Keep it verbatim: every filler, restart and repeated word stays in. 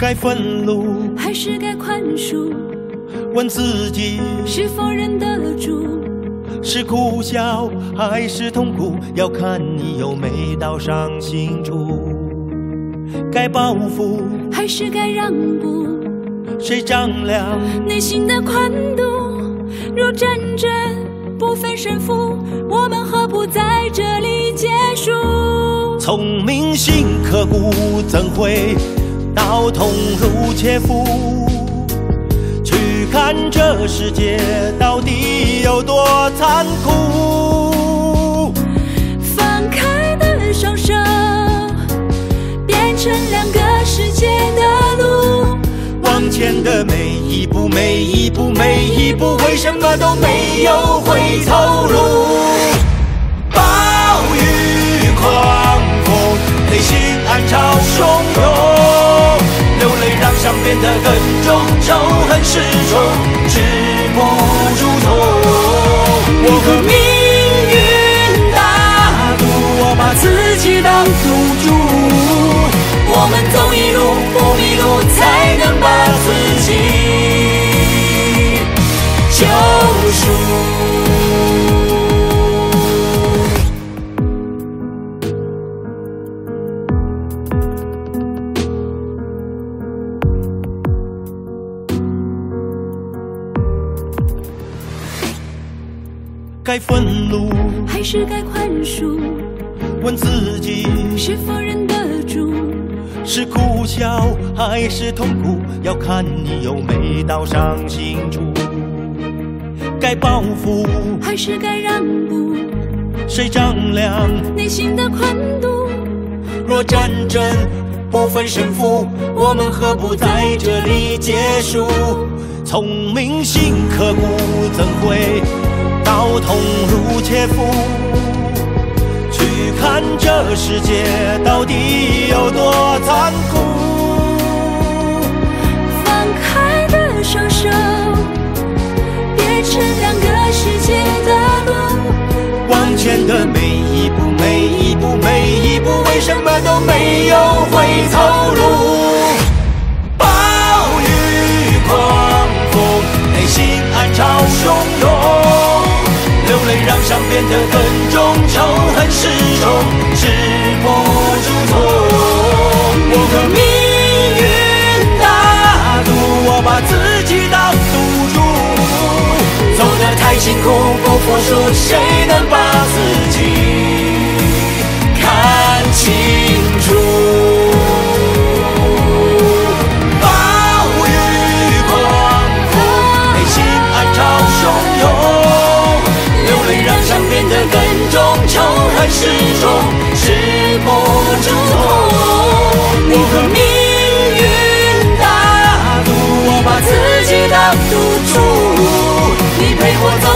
该愤怒还是该宽恕？ 问自己是否忍得住？ 是苦笑还是痛苦，要看你有没到伤心处。该报复还是该让步？ 谁丈量内心的宽度？若战争不分胜负，我们何不在这里结束？ 聪明心刻骨，怎会刀痛如切肤？去看这世界到底有多残酷。 放开的双手，变成两个世界的路。 往前的每一步，每一步，每一步，为什么都没有回头路？暴雨狂风，内心暗潮汹涌，流泪让伤变得更重，仇恨始终止不住痛。我和命运打赌，我把自己当赌注。我们走一路不迷路，才能把自己救赎。该愤怒还是该宽恕？ 问自己是否忍得住？ 是苦笑还是痛苦，要看你有没到伤心处。该报复还是该让步？ 谁丈量内心的宽度？ 若战争不分胜负，我们何不在这里结束？聪明心刻骨，怎会刀痛如切肤？去看这世界到底有多残酷。 放开的双手，变成两个世界的路。 往前的每一步，每一步，每一步，为什么都没有回头路？暴雨狂风，内心暗潮汹涌，流泪让伤变得更重，仇恨始终止不住痛。我和命运打赌，我把自己当赌注。走得太辛苦，不服输，谁能把自己看清楚？暴雨狂风，内心暗潮汹涌，流泪让伤变得更重，仇恨始终止不住痛。我和命运打赌，我把自己当赌注。你陪我走